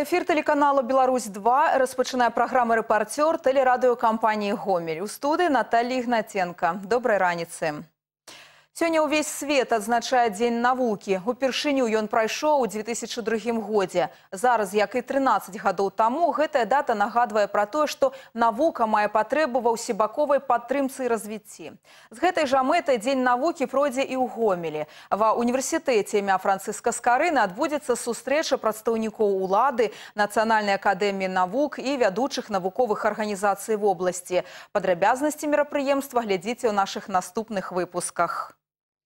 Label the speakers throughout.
Speaker 1: Эфир телеканалу «Беларусь-2» распочинае программа «Репортер» телерадиокомпании «Гомель». У студии Наталья Игнатенко. Доброй раницы. Сегодня увесь свет отзначает День навуки. Упершыню ён прайшоў у 2002 годзе. Зараз, як і 13 гадоў таму, гэтая дата нагадвае пра тое, што навука мае патрэбу ва ўсебаковай падтрымцы і развіцці. З гэтай жа мэтай Дзень навукі пройдзе і ў Гомелі. Ва універсітэце імя Францыска Скарыны адбудзецца сустрэча прадстаўнікоў улады, Нацыянальнай акадэміі навук і вядучых навуковых арганізацый вобласці. Падрабязнасці мерапрыемства глядзіце ў нашых наступных выпусках.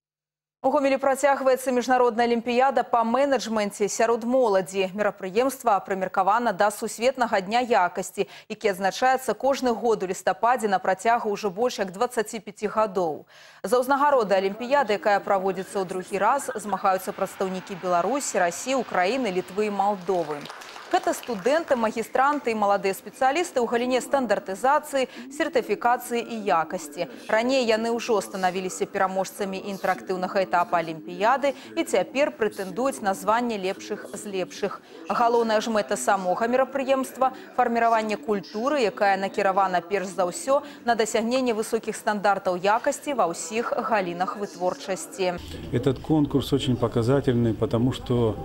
Speaker 1: У Гомелі працягваецца міжнародная алімпіяда па менеджменце сярод моладзі. Мерапрыемства прымеркавана да сусветнага дня якасці, які адзначаецца кожны год у лістападзе на працягу ўжо больш як 25 гадоў. За ўзнагароды алімпіяды, якая праводзіцца ў другі раз, змагаюцца прадстаўнікі Беларусі, Расіі, Украіны, Літвы і Малдовы. Гэта студэнты, магістранты і маладыя спецыялісты ў галіне стандартызацыі, сертыфікацыі і якасці. Раней яны ўжо станавіліся пераможцамі інтэрактыўнага этапа алімпіяды і цяпер прэтэндуюць на званне лепшых з лепшых. Галоўная ж мэта самога мерапрыемства – фарміраванне культуры, якая накіравана перш за ўсё на дасягненне высокіх стандартаў якасці ва ўсіх галінах вытворчасці.
Speaker 2: Этот конкурс очень показательный, потому что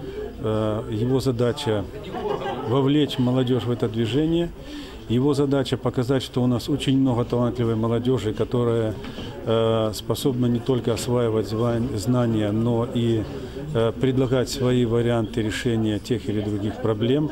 Speaker 2: его задача вовлечь молодежь в это движение. Его задача показать, что у нас очень много талантливой молодежи, которая способна не только осваивать знания, но и предлагать свои варианты решения тех или других проблем.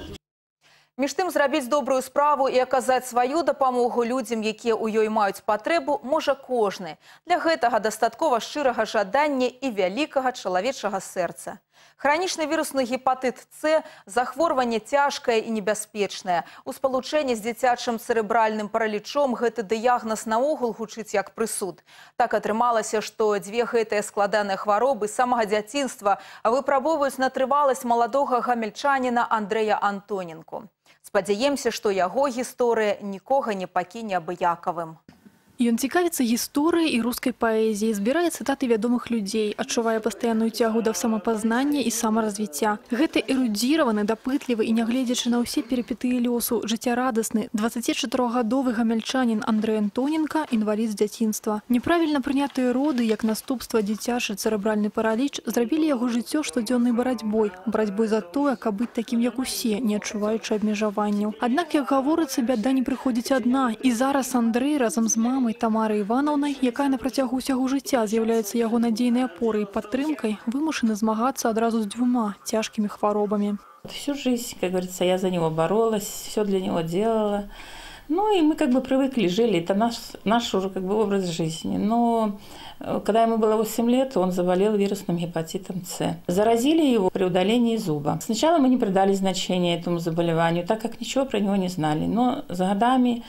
Speaker 1: Між тым, зрабіць добрую справу і аказаць сваю дапамогу людзям, якія ў ёй маюць патрэбу, можа кожны. Для гэтага дастаткова шчырага жадання і вялікага чалавечага сэрца. Хранічны вірусны гепатыт С – захворванне цяжкае і небяспечнае. У спалучэнні з дзіцячым цэрэбральным паралічом гэты дыягназ наогул гучыць як прысуд. Так атрымалася, што дзве гэтыя складаныя хваробы з самага дзяцінства выпрабоўваюць на трываласць маладога гамельчаніна Андрэя Антоненку. Спадзяемся, што яго гісторыя нікога не пакіне абыякавым.
Speaker 3: Ён цікавіцца гісторыяй і рускай паэзіяй, збірае цытаты вядомых людзей, адчувае пастаянную цягу да самапазнання і самаразвіцця. Гэты эрудзіраваны, дапытлівы і, нягледзячы на ўсе перыпетыі лёсу, жыццярадасны 24-гадовы гамельчанін Андрэй Антоненка – інвалід з дзяцінства. Няправільна прынятыя роды, як наступства дзіцячы цэрэбральны параліч, зрабілі яго жыццё штодзённай барацьбой за тое, каб быць такім, як усе, не адчуваючы абмежаванняў. Аднак, як гаворыцца, бяда не прыходзіць адна. І зараз Андрэй разам з мамай Тамарай Івановнай, якая на працягу ўсяго жыцця з'яўляецца яго надзейнай апорай і падтрымкай, вымушаны змагацца адразу з двума цяжкімі хваробамі.
Speaker 4: Всю жизнь, как говорится, я за него боролась, все для него делала. Ну и мы как бы привыкли, жили, это наш уже как бы образ жизни. Но когда ему было 8 лет, он заболел вирусным гепатитом С. Заразили его при удалении зуба. Сначала мы не придали значения этому заболеванию, так как ничего про него не знали. Но с годами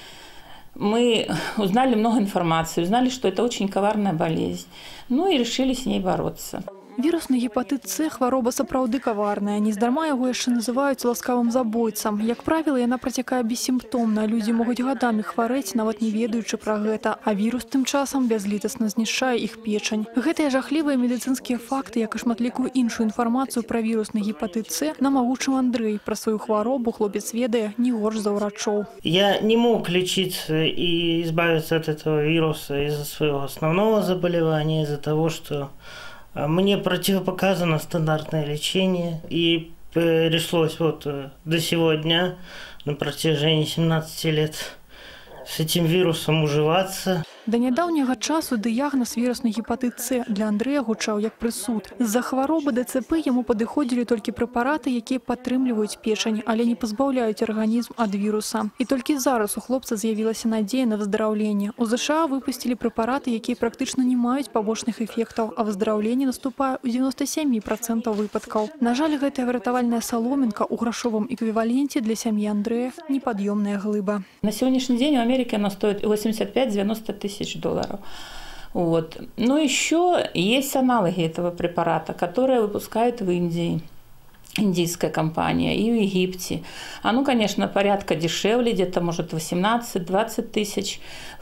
Speaker 4: мы узнали много информации, узнали, что это очень коварная болезнь. Ну и решили с ней бороться.
Speaker 3: Вірусны гепатыт С – хвароба сапраўды каварная. Нездарма яго яшчэ называюць ласкавым забойцам. Як правіла, яна працякае бессімптомна. Людзі могуць гадамі хварэць, нават не ведаючы пра гэта. А вірус тым часам бязлітасна знішчае іх печань. Гэтыя жахлівыя медыцынскія факты, як і шматлікую іншую інфармацыю пра вірусны гепатыт С, нам агучыў Андрэй. Пра сваю хваробу хлопец ведае не горш за ўрачоў.
Speaker 5: Я не мог лечиться и избавиться от этого вируса из-за своего основного заболевания, из-за того, что мне противопоказано стандартное лечение, и пришлось вот до сегодня на протяжении 17 лет с этим вирусом уживаться.
Speaker 3: Да нядаўняга часу дыягназ вірусны гепатыт С для Андрэя гучаў як прысуд. З-за хваробы ДЦП яму падыходзілі толькі прэпараты, якія падтрымліваюць печань, але не пазбаўляюць арганізм ад віруса. І толькі зараз у хлопца з'явілася надзея на выздараўленне. У ЗША выпусцілі прэпараты, якія практычна не маюць пабочных эфектаў, а выздараўленне наступае ў 97% выпадкаў. На жаль, гэтая выратавальная саломінка ў грашовым эквіваленце для сям'і Андрэя непад'ёмная глыба.
Speaker 4: На сегодняшний день в Америке она стоит 85-90 тысяч $. Вот. Но еще есть аналоги этого препарата, которые выпускают в Индии. Индийская компания и в Египте. Оно, конечно, порядка дешевле, где-то может 18-20 тысяч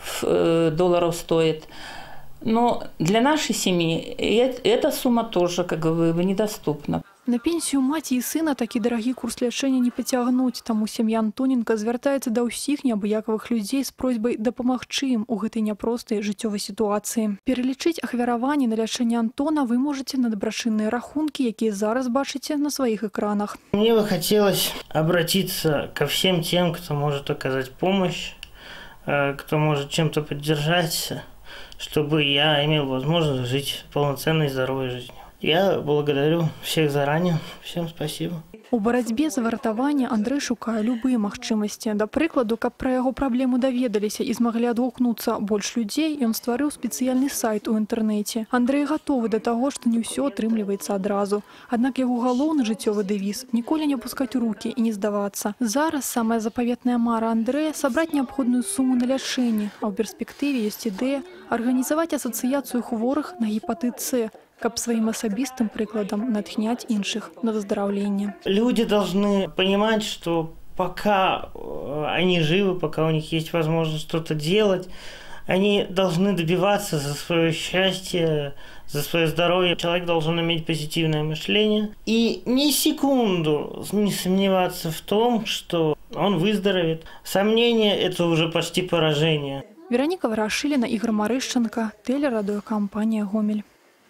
Speaker 4: $, стоит. Но для нашей семьи эта сумма тоже как бы недоступна.
Speaker 3: На пенсію маці і сына такі дарагі курс лячэння не пацягнуць, таму сям'я Антоненка звяртаецца да ўсіх неабыякавых людзей з просьбай дапамагчы ім у гэтай няпростай жыццёвай сітуацыі. Пералічыць ахвяраванні на лячэнне Антона вы можаце на дабрачынныя рахункі, якія зараз бачыце на сваіх экранах.
Speaker 5: Мне бы хотелось обратиться ко всем тем, кто может оказать помощь, кто может чем-то поддержать, чтобы я имел возможность жить полноценной здоровой жизнью. Я благодарю всех заранее. Всем спасибо.
Speaker 3: У барацьбе за выратаванне Андрэй шукае любыя магчымасці. Да прыкладу, каб пра яго праблему даведаліся і змаглі адгукнуцца больш людзей, ён стварыў спецыяльны сайт у інтэрнэце. Андрэй гатовы да таго, што не ўсё атрымліваецца адразу. Аднак яго галоўны жыццёвы дэвіз – ніколі не апускаць рукі і не здавацца. Зараз самая запаветная мара Андрэя – сабраць неабходную суму на лячэнне, а ў перспектыве ёсць ідэя арганізаваць асацыяцыю хворых на гепатыт С, каб своим особистым прикладом натхнять инших на выздоровление.
Speaker 5: Люди должны понимать, что пока они живы, пока у них есть возможность что-то делать, они должны добиваться за свое счастье, за свое здоровье. Человек должен иметь позитивное мышление и ни секунду не сомневаться в том, что он выздоровеет. Сомнение – это уже почти поражение.
Speaker 3: Вероника Ворошилина, Игорь Марыщенко, телерадиокомпания «Гомель».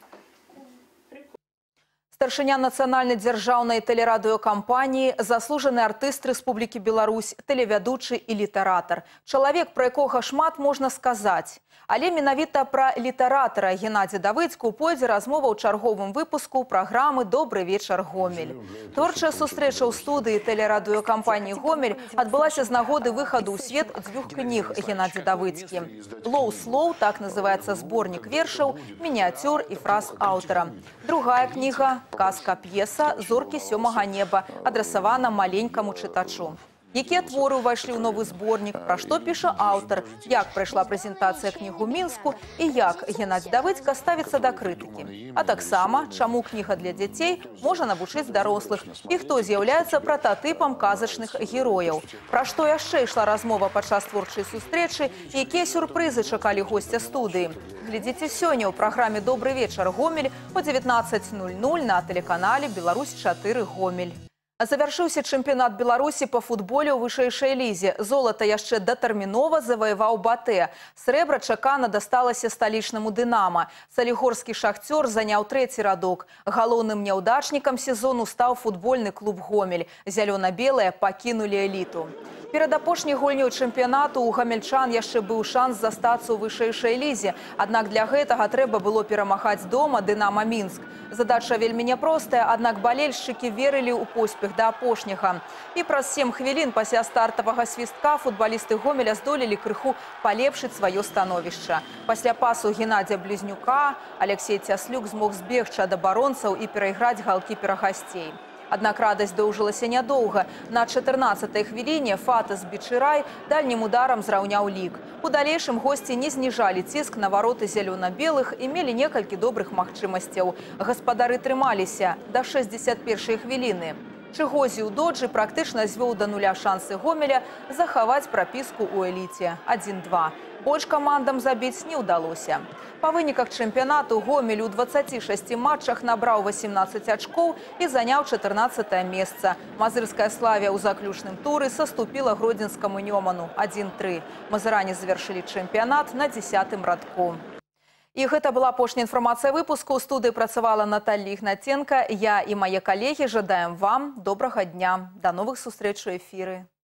Speaker 1: Старшыня нацыянальнай дзяржаўнай тэлерадыёкампаніі, заслужаны артыст Рэспублікі Беларусь, тэлевядучы і літаратар. Чалавек, пра якога шмат можна сказаць. Але менавіта пра літаратара Геннадзя Давыдзьку пойдзе размова ў чарговым выпуску праграмы «Добры вечар, Гомель». Творчая сустрэча ў студыі тэлерадыёкампаніі «Гомель» адбылася з нагоды выхаду ў свет 2 кніг Геннадзя Давыдзькі. «Лоў слоў» – так называецца зборнік вершаў, мініяцюр і фраз аўтара. Другая кніга – казка-п'еса «Зоркі сёмага неба», адрасавана маленькаму чытачу. Якія творы ўвайшлі ў новы зборнік, пра што піша аўтар, як прайшла прэзентацыя кніг у Мінску і як Геннадзь Давыдзька ставіцца да крытыкі. А таксама, чаму кніга для дзяцей можа навучыць дарослых і хто з'яўляецца прататыпам казачных герояў. Пра што яшчэ ішла размова падчас творчай сустрэчы і якія сюрпрызы чакалі госця студыі. Глядзіце сёння ў праграме «Добры вечар, Гомель» о 19:00 на тэлеканале «Беларусь-4 Гомель». Завяршыўся чэмпіянат Беларусі па футболе ў вышэйшай лізе. Золата яшчэ датэрмінова заваяваў «Батэ». Срэбра чакана дасталася сталічнаму «Дынама». Салігорскі «Шахцёр» заняў 3-й радок. Галоўным няўдачнікам сезону стаў футбольны клуб «Гомель». Зялёна-белыя пакінулі эліту. Перад апошняй гульнёй чэмпіянату у гамельчан яшчэ быў шанс застацца ў вышэйшай лізе. Аднак для гэтага трэба было перамагаць дома «Дынама Мінск». Задача вельмі няпростая, аднак балельшчыкі верылі ў поспех да апошняга. І праз 7 хвілін пасля стартавага свістка футбалісты Гомеля здолелі крыху палепшыць сваё становішча. Пасля пасу Геннадзя Блізнюка Алексей Цяслюк змог збегчы ад абаронцаў і перайграць галкіпера гасцей. Аднак радасць доўжылася нядоўга. На 14-й хвіліне Фатас Бичырай дальнім ударам зраўняў лік. У далейшым госці не зніжалі ціск на вароты зялёна-белых і мелі некалькі добрых магчымасцяў. Гаспадары трымаліся да 61-й хвіліны. Чыгозі ў доджы практычна звёў да нуля шансы Гомеля захаваць прапіску ў эліце 1-2. Больш камандам забіць не ўдалося. Па выніках чэмпіянату Гомель у 26 матчах набраў 18 ачкоў і заняў 14-е месца. Мазырская Славія ў заключным туры саступіла гродзенскаму Нёману 1-3. Мазыране завяршылі чэмпіянат на 10-м радку. І гэта была апошняя інфармацыя выпуску. У студыі працавала Наталья Ігнаценка. Я і мае калегі жадаем вам добрага дня. Да новых сустрэч у эфіры.